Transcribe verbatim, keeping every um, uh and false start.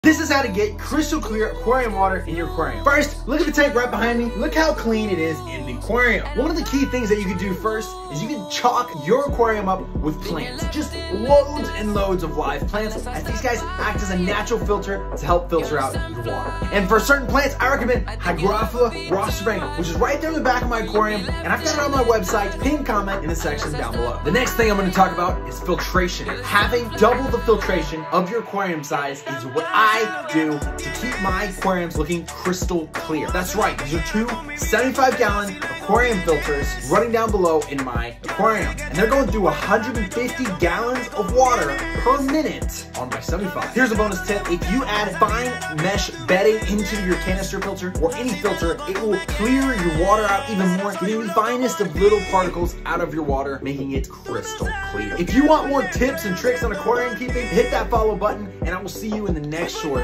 This is how to get crystal clear aquarium water in your aquarium. First, look at the tank right behind me. Look how clean it is in the aquarium. One of the key things that you can do first is you can chalk your aquarium up with plants. Just loads and loads of live plants, as these guys act as a natural filter to help filter out your water. And for certain plants, I recommend Hygrophila rostrifera, which is right there in the back of my aquarium, and I've got it on my website. Pin comment in the section down below. The next thing I'm going to talk about is filtration. Having double the filtration of your aquarium size is what I I do to keep my aquariums looking crystal clear. That's right, these are two seventy-five gallon aquarium filters running down below in my aquarium. And they're going through one hundred fifty gallons of water per minute on my seventy-five. Here's a bonus tip. If you add fine mesh bedding into your canister filter or any filter, it will clear your water out even more, getting the finest of little particles out of your water, making it crystal clear. If you want more tips and tricks on aquarium keeping, hit that follow button, and I will see you in the next short